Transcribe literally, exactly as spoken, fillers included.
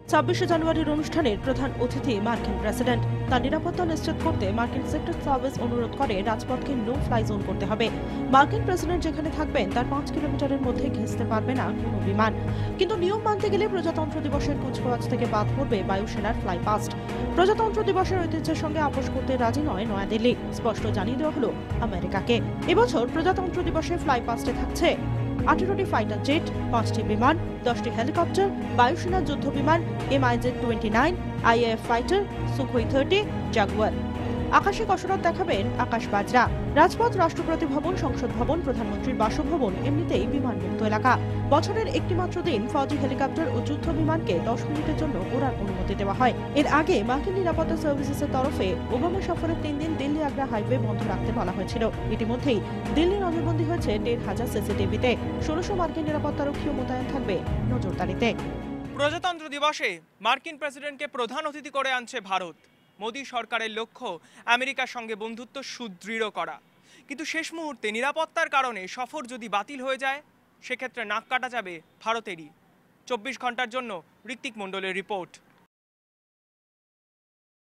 ছাব্বিশে জানুয়ারির অনুষ্ঠানের প্রধান অতিথি মার্কিন প্রেসিডেন্ট। তার নিরাপত্তা নিশ্চিত করতে মার্কিন সিক্রেট সার্ভিস অনুরোধ করে রাজপথকে নো ফ্লাই জোন করতে হবে। মার্কিন প্রেসিডেন্ট যেখানে থাকবেন তার পাঁচ কিলোমিটারের মধ্যে ঘেঁষতে পারবে না কোনো বিমান। কিন্তু নিয়ম মানতে গেলে প্রজাতন্ত্র দিবসের কুচকাওয়াজ থেকে বাদ পড়বে বায়ুসেনার ফ্লাই পাস্ট। প্রজাতন্ত্র দিবসের ঐতিহ্যের সঙ্গে আপোষ করতে রাজি নয় নয়াদিল্লি, স্পষ্ট জানিয়ে দেওয়া হলো আমেরিকাকে। এবছর প্রজাতন্ত্র দিবসে ফ্লাই পাস্টে থাকছে আঠেরোটি ফাইটার জেট, পাঁচটি বিমান, দশটি হেলিকপ্টার, বায়ুসেনার যুদ্ধ বিমান M I Z twenty nine, I A F fighter, Sukhoi thirty, Jaguar. আকাশে কসরত দেখাবেন আকাশ বাজরা। রাজপথ, রাষ্ট্রপতি ভবন, সংসদ ভবন, প্রধানমন্ত্রীর বাসভবন এমনিতেই বিমানমুক্ত এলাকা। বছরের একটি মাত্র দিন ফৌজি হেলিকপ্টার ও যুদ্ধ বিমানকে দশ মিনিটের জন্য ওড়ার অনুমতি দেওয়া হয়। এর আগে মার্কিন নিরাপত্তা সার্ভিসেসের তরফে ওবামা সফরের তিন দিন দিল্লি আগ্রা হাইওয়ে বন্ধ রাখতে বলা হয়েছিল। ইতিমধ্যেই দিল্লি নজরবন্দি হয়েছে দেড় হাজার সিসিটিভিতে। ষোলশো মার্কিন নিরাপত্তারক্ষীও মোতায়েন থাকবে নজরদারিতে। প্রজাতন্ত্র দিবসে মার্কিন প্রেসিডেন্টকে প্রধান অতিথি করে আনছে ভারত। মোদী সরকারের লক্ষ্য আমেরিকার সঙ্গে বন্ধুত্ব সুদৃঢ় করা। কিন্তু শেষ মুহূর্তে নিরাপত্তার কারণে সফর যদি বাতিল হয়ে যায়, সেক্ষেত্রে নাক কাটা যাবে ভারতেরই। চব্বিশ ঘন্টার জন্য ঋত্বিক মণ্ডলের রিপোর্ট।